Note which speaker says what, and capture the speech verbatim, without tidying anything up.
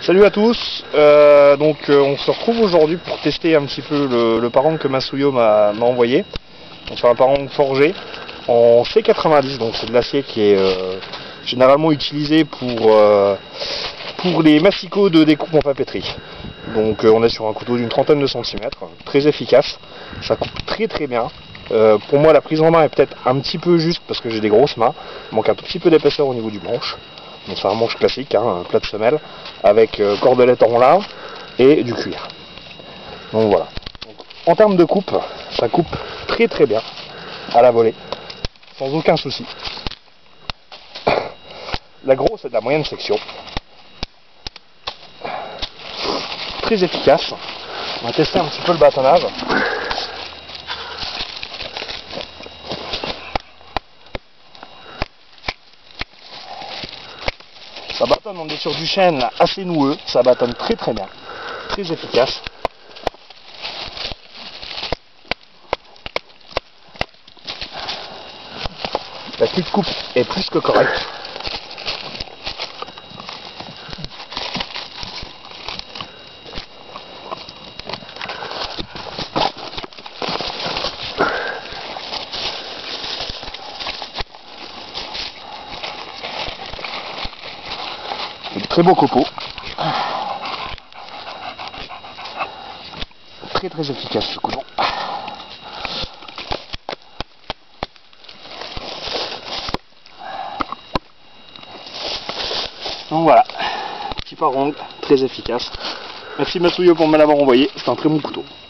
Speaker 1: Salut à tous, euh, donc euh, on se retrouve aujourd'hui pour tester un petit peu le, le parang que Masuyo m'a envoyé. Donc c'est un parang forgé en C quatre-vingt-dix, donc c'est de l'acier qui est euh, généralement utilisé pour, euh, pour les massicots de découpe en papeterie. Donc euh, on est sur un couteau d'une trentaine de centimètres, très efficace, ça coupe très très bien. Euh, pour moi la prise en main est peut-être un petit peu juste parce que j'ai des grosses mains, il manque un tout petit peu d'épaisseur au niveau du manche. Donc c'est un manche classique, hein, un plat de semelle, avec euh, cordelette en lin et du cuir. Donc voilà. Donc, en termes de coupe, ça coupe très très bien à la volée, sans aucun souci. La grosse est de la moyenne section. Très efficace. On va tester un petit peu le bâtonnage. Ça bâtonne, on est sur du chêne assez noueux, ça bâtonne très très bien, très efficace. La clé de coupe est plus que correcte. Très beau copeau. Très très efficace ce couteau. Donc voilà, petit parang très efficace. Merci Masuyo pour me l'avoir envoyé, c'est un très bon couteau.